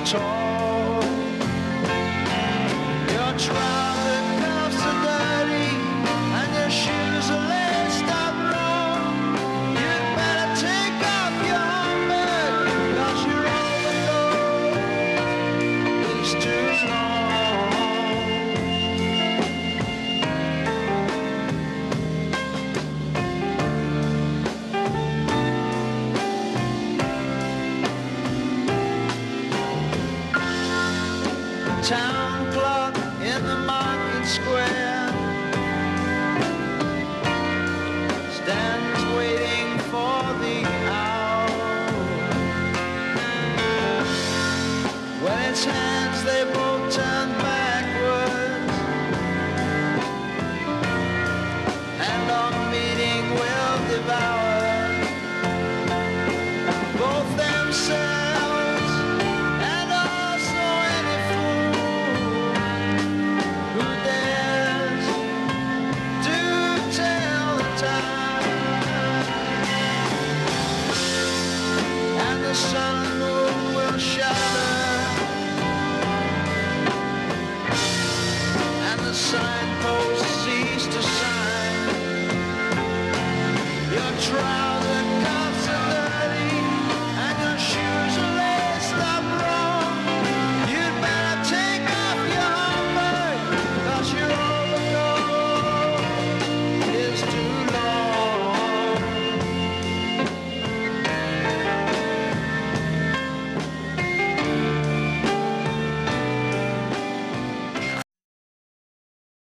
tall. Your trouser cuffs are dirty and your shoes are laced up wrong. You'd better take off your helmet, 'cause your overcoat is too long. Town clock in the market square stands waiting for the hour. When its hands they both turn backwards, and on meeting will devour both themselves and also any fool who dares to tell the time. And the sun and moon will shudder, and the signposts cease to